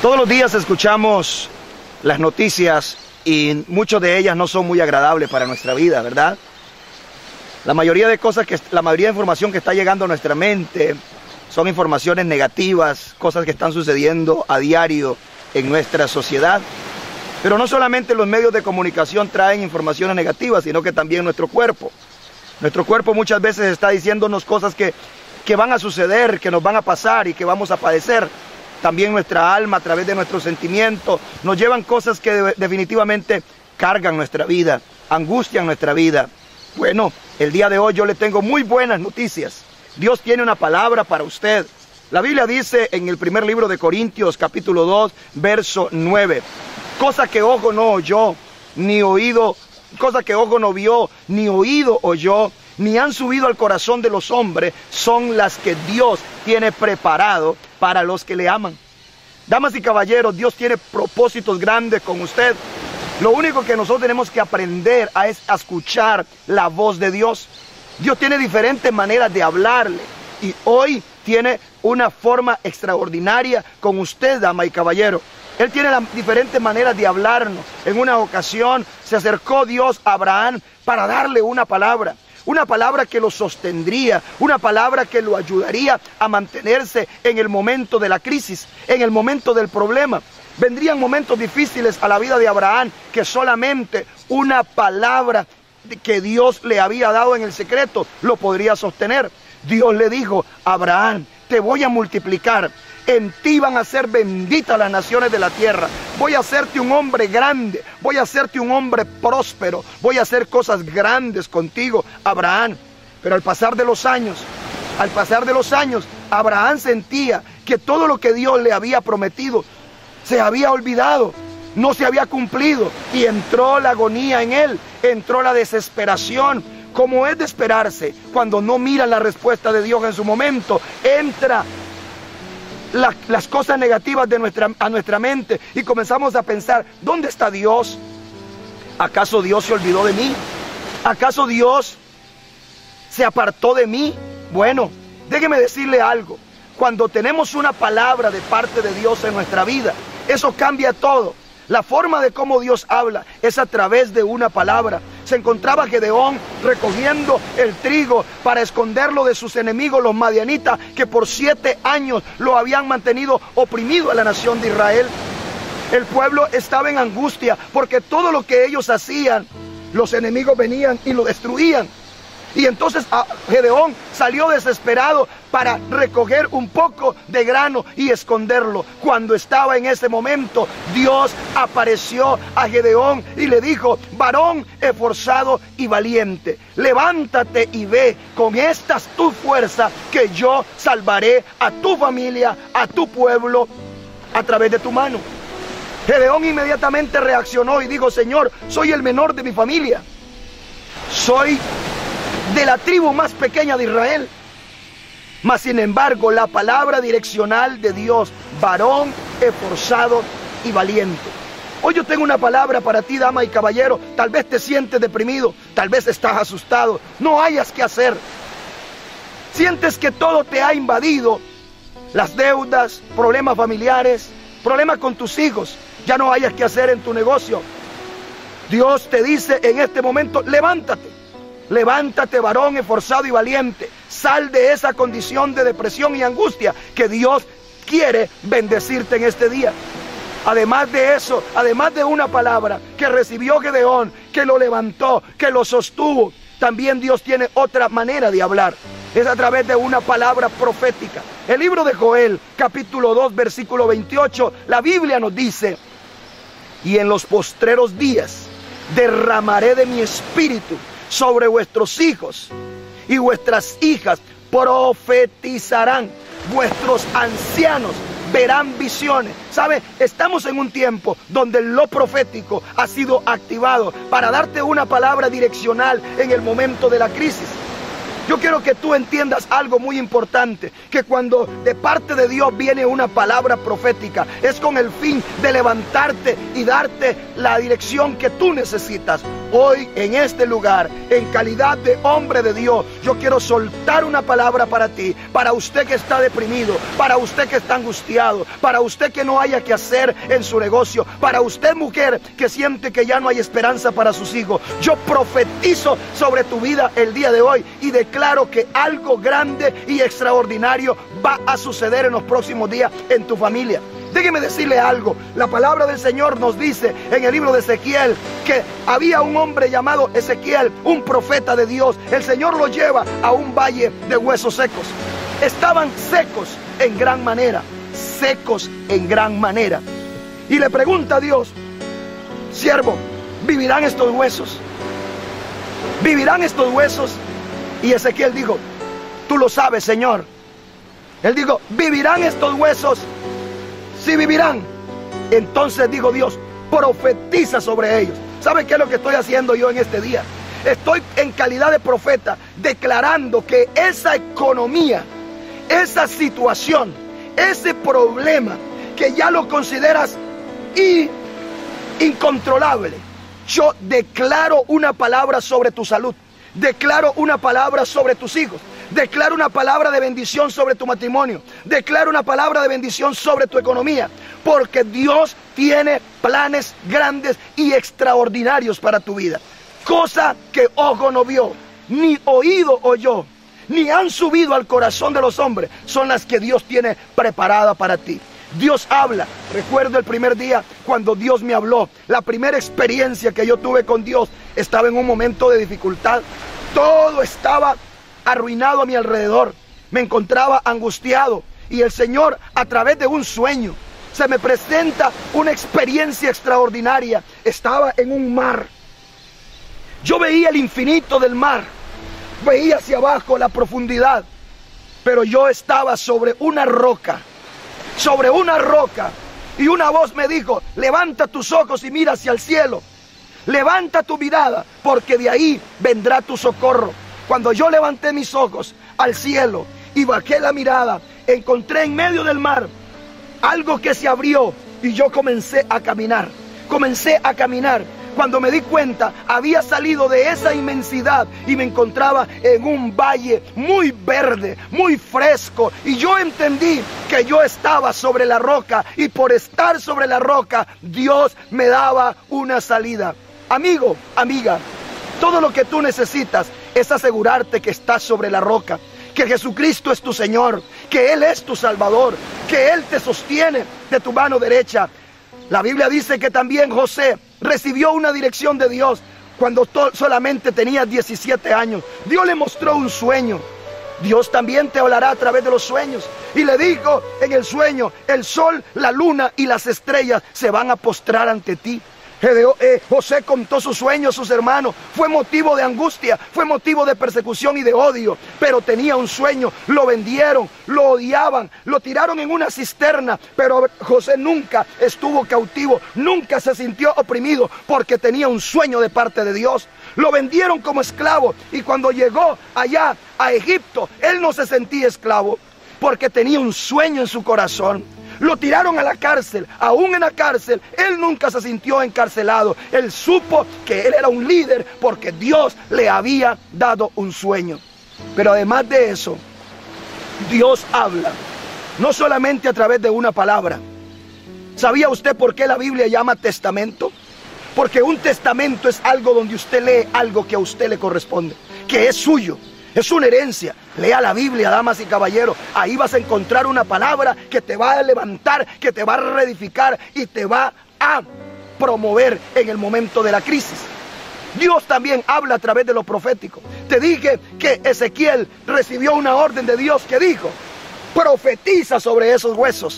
Todos los días escuchamos las noticias y muchas de ellas no son muy agradables para nuestra vida, ¿verdad? La mayoría de información que está llegando a nuestra mente son informaciones negativas, cosas que están sucediendo a diario en nuestra sociedad. Pero no solamente los medios de comunicación traen informaciones negativas, sino que también nuestro cuerpo. Nuestro cuerpo muchas veces está diciéndonos cosas que van a suceder, que nos van a pasar y que vamos a padecer. También nuestra alma, a través de nuestros sentimientos, nos llevan cosas que definitivamente cargan nuestra vida, angustian nuestra vida. Bueno, el día de hoy yo le tengo muy buenas noticias. Dios tiene una palabra para usted. La Biblia dice en el primer libro de Corintios, capítulo 2, verso 9, cosa que ojo no oyó, ni oído, cosa que ojo no vio, ni oído oyó, ni han subido al corazón de los hombres, son las que Dios tiene preparado para los que le aman. Damas y caballeros, Dios tiene propósitos grandes con usted. Lo único que nosotros tenemos que aprender es a escuchar la voz de Dios. Dios tiene diferentes maneras de hablarle y hoy tiene una forma extraordinaria con usted, dama y caballero. Él tiene diferentes maneras de hablarnos. En una ocasión se acercó Dios a Abraham para darle una palabra que lo sostendría, una palabra que lo ayudaría a mantenerse en el momento de la crisis, en el momento del problema. Vendrían momentos difíciles a la vida de Abraham que solamente una palabra que Dios le había dado en el secreto lo podría sostener. Dios le dijo: Abraham, te voy a multiplicar. En ti van a ser benditas las naciones de la tierra. Voy a hacerte un hombre grande. Voy a hacerte un hombre próspero. Voy a hacer cosas grandes contigo, Abraham. Pero al pasar de los años, Abraham sentía que todo lo que Dios le había prometido se había olvidado, no se había cumplido. Y entró la agonía en él, entró la desesperación. Como es de esperarse, cuando no miran la respuesta de Dios en su momento, entra las cosas negativas a nuestra mente y comenzamos a pensar: ¿dónde está Dios? ¿Acaso Dios se olvidó de mí? ¿Acaso Dios se apartó de mí? Bueno, déjeme decirle algo. Cuando tenemos una palabra de parte de Dios en nuestra vida, eso cambia todo. La forma de cómo Dios habla es a través de una palabra. Se encontraba Gedeón recogiendo el trigo para esconderlo de sus enemigos, los madianitas, que por 7 años lo habían mantenido oprimido a la nación de Israel. El pueblo estaba en angustia porque todo lo que ellos hacían, los enemigos venían y lo destruían. Y entonces Gedeón salió desesperado para recoger un poco de grano y esconderlo. Cuando estaba en ese momento, Dios apareció a Gedeón y le dijo: varón esforzado y valiente, levántate y ve, con esta tu fuerza, que yo salvaré a tu familia, a tu pueblo, a través de tu mano. Gedeón inmediatamente reaccionó y dijo: Señor, soy el menor de mi familia. Soy de la tribu más pequeña de Israel. Mas sin embargo, la palabra direccional de Dios: varón esforzado y valiente. Hoy yo tengo una palabra para ti, dama y caballero. Tal vez te sientes deprimido, tal vez estás asustado, no hayas qué hacer. Sientes que todo te ha invadido, las deudas, problemas familiares, problemas con tus hijos, ya no hayas qué hacer en tu negocio. Dios te dice en este momento: levántate. Levántate, varón esforzado y valiente. Sal de esa condición de depresión y angustia, que Dios quiere bendecirte en este día. Además de eso, además de una palabra que recibió Gedeón, que lo levantó, que lo sostuvo, también Dios tiene otra manera de hablar. Es a través de una palabra profética. El libro de Joel, capítulo 2, versículo 28, la Biblia nos dice: y en los postreros días derramaré de mi espíritu sobre vuestros hijos, y vuestras hijas profetizarán, vuestros ancianos verán visiones. ¿Sabe? Estamos en un tiempo donde lo profético ha sido activado para darte una palabra direccional en el momento de la crisis. Yo quiero que tú entiendas algo muy importante, que cuando de parte de Dios viene una palabra profética, es con el fin de levantarte y darte la dirección que tú necesitas. Hoy en este lugar, en calidad de hombre de Dios, yo quiero soltar una palabra para ti, para usted que está deprimido, para usted que está angustiado, para usted que no haya que hacer en su negocio, para usted mujer que siente que ya no hay esperanza para sus hijos. Yo profetizo sobre tu vida el día de hoy y declaro que algo grande y extraordinario va a suceder en los próximos días en tu familia. Déjeme decirle algo, la palabra del Señor nos dice en el libro de Ezequiel que había un hombre llamado Ezequiel, un profeta de Dios. El Señor lo lleva a un valle de huesos secos. Estaban secos en gran manera, secos en gran manera. Y le pregunta a Dios, siervo, ¿vivirán estos huesos? ¿Vivirán estos huesos? Y Ezequiel dijo, tú lo sabes, Señor. Él dijo, ¿vivirán estos huesos? Sí, vivirán. Entonces dijo Dios, profetiza sobre ellos. ¿Sabe qué es lo que estoy haciendo yo en este día? Estoy en calidad de profeta declarando que esa economía, esa situación, ese problema que ya lo consideras incontrolable, yo declaro una palabra sobre tu salud, declaro una palabra sobre tus hijos, declaro una palabra de bendición sobre tu matrimonio, declaro una palabra de bendición sobre tu economía, porque Dios tiene planes grandes y extraordinarios para tu vida. Cosa que ojo no vio, ni oído oyó, ni han subido al corazón de los hombres, son las que Dios tiene preparada para ti. Dios habla. Recuerdo el primer día cuando Dios me habló. La primera experiencia que yo tuve con Dios, estaba en un momento de dificultad. Todo estaba arruinado a mi alrededor. Me encontraba angustiado. Y el Señor, a través de un sueño, se me presenta una experiencia extraordinaria. Estaba en un mar. Yo veía el infinito del mar. Veía hacia abajo la profundidad. Pero yo estaba sobre una roca. Sobre una roca, y una voz me dijo, levanta tus ojos y mira hacia el cielo, levanta tu mirada, porque de ahí vendrá tu socorro. Cuando yo levanté mis ojos al cielo y bajé la mirada, encontré en medio del mar algo que se abrió, y yo comencé a caminar. Cuando me di cuenta, había salido de esa inmensidad y me encontraba en un valle muy verde, muy fresco. Y yo entendí que yo estaba sobre la roca, y por estar sobre la roca, Dios me daba una salida. Amigo, amiga, todo lo que tú necesitas es asegurarte que estás sobre la roca, que Jesucristo es tu Señor, que Él es tu Salvador, que Él te sostiene de tu mano derecha. La Biblia dice que también José recibió una dirección de Dios cuando solamente tenía 17 años. Dios le mostró un sueño. Dios también te hablará a través de los sueños. Y le dijo en el sueño, el sol, la luna y las estrellas se van a postrar ante ti. José contó sus sueños a sus hermanos. Fue motivo de angustia, fue motivo de persecución y de odio, pero tenía un sueño. Lo vendieron, lo odiaban, lo tiraron en una cisterna, pero José nunca estuvo cautivo, nunca se sintió oprimido, porque tenía un sueño de parte de Dios. Lo vendieron como esclavo, y cuando llegó allá a Egipto, él no se sentía esclavo, porque tenía un sueño en su corazón. Lo tiraron a la cárcel, aún en la cárcel, él nunca se sintió encarcelado. Él supo que él era un líder porque Dios le había dado un sueño. Pero además de eso, Dios habla, no solamente a través de una palabra. ¿Sabía usted por qué la Biblia llama testamento? Porque un testamento es algo donde usted lee algo que a usted le corresponde, que es suyo. Es una herencia. Lea la Biblia, damas y caballeros. Ahí vas a encontrar una palabra que te va a levantar, que te va a reedificar y te va a promover en el momento de la crisis. Dios también habla a través de lo profético. Te dije que Ezequiel recibió una orden de Dios que dijo, profetiza sobre esos huesos.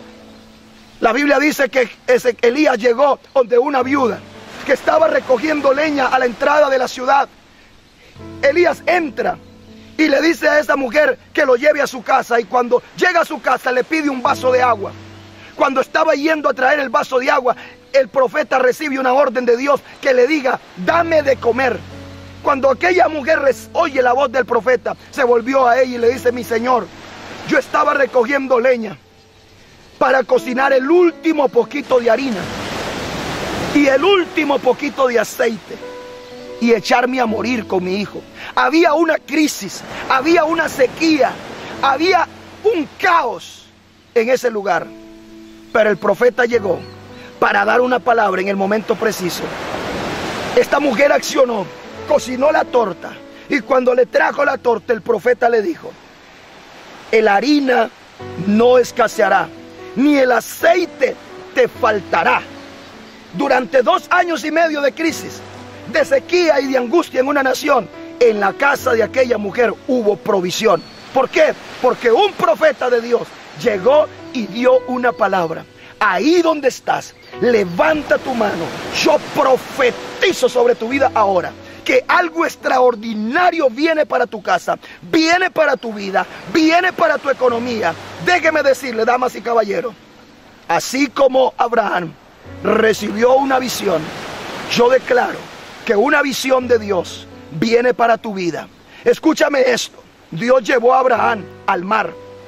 La Biblia dice que Elías llegó donde una viuda que estaba recogiendo leña a la entrada de la ciudad. Elías entra y le dice a esa mujer que lo lleve a su casa, y cuando llega a su casa le pide un vaso de agua. Cuando estaba yendo a traer el vaso de agua, el profeta recibe una orden de Dios que le diga, dame de comer. Cuando aquella mujer oye la voz del profeta, se volvió a ella y le dice: mi señor, yo estaba recogiendo leña para cocinar el último poquito de harina y el último poquito de aceite y echarme a morir con mi hijo. Había una crisis, había una sequía, había un caos en ese lugar. Pero el profeta llegó para dar una palabra en el momento preciso. Esta mujer accionó, cocinó la torta, y cuando le trajo la torta, el profeta le dijo: el harina no escaseará, ni el aceite te faltará. Durante 2 años y medio de crisis, de sequía y de angustia en una nación, en la casa de aquella mujer hubo provisión. ¿Por qué? Porque un profeta de Dios llegó y dio una palabra. Ahí donde estás, levanta tu mano. Yo profetizo sobre tu vida ahora que algo extraordinario viene para tu casa, viene para tu vida, viene para tu economía. Déjeme decirle, damas y caballeros, así como Abraham recibió una visión, yo declaro que una visión de Dios viene para tu vida. Escúchame esto. Dios llevó a Abraham al mar.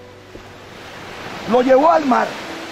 Lo llevó al mar.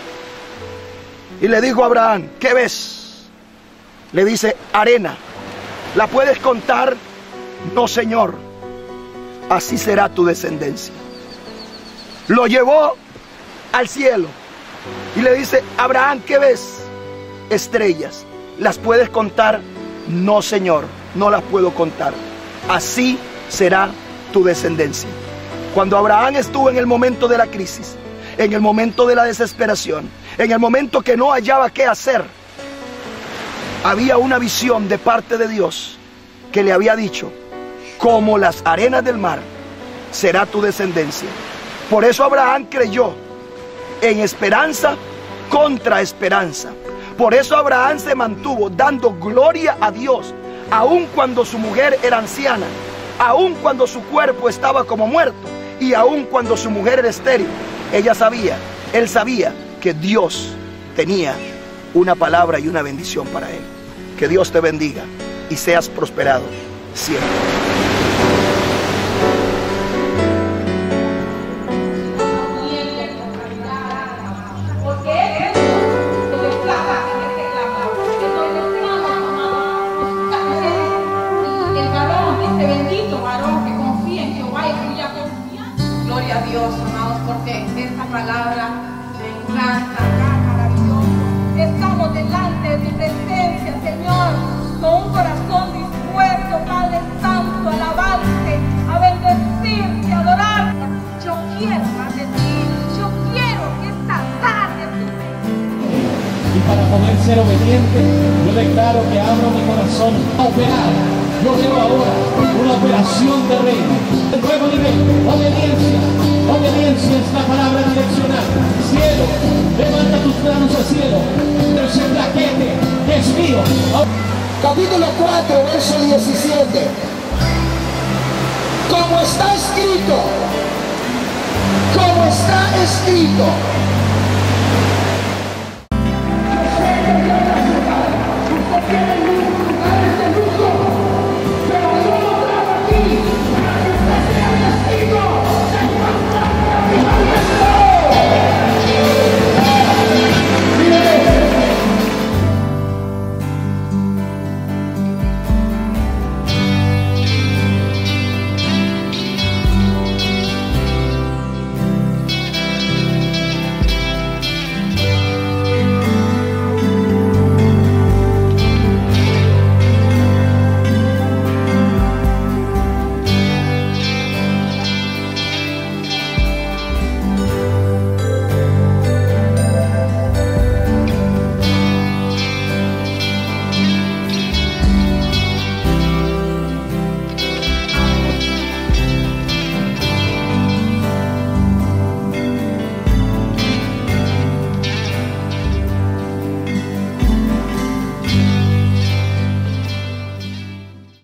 Y le dijo a Abraham: ¿qué ves? Le dice: arena. ¿La puedes contar? No, Señor. Así será tu descendencia. Lo llevó al cielo. Y le dice: Abraham, ¿qué ves? Estrellas. ¿Las puedes contar? No, Señor, no las puedo contar. Así será tu descendencia. Cuando Abraham estuvo en el momento de la crisis, en el momento de la desesperación, en el momento que no hallaba qué hacer, había una visión de parte de Dios que le había dicho: como las arenas del mar será tu descendencia. Por eso Abraham creyó en esperanza contra esperanza. Por eso Abraham se mantuvo dando gloria a Dios, aun cuando su mujer era anciana, aun cuando su cuerpo estaba como muerto, y aun cuando su mujer era estéril. Él sabía que Dios tenía una palabra y una bendición para él. Que Dios te bendiga y seas prosperado siempre. Gloria a Dios, amados, porque esta palabra me encanta, maravilloso. Estamos delante de tu presencia, Señor, con un corazón dispuesto, Padre Santo, a alabarte, a bendecirte, a adorarte. Yo quiero más de ti, yo quiero que esta tarde tú me... Y para poder ser obediente, yo declaro que abro mi corazón a operar. Yo veo ahora una operación de reino. El nuevo nivel, obediencia. Obediencia es la palabra direccional. Cielo, levanta tus manos al cielo. Ese plaquete es mío. Capítulo 4, verso 17. Como está escrito,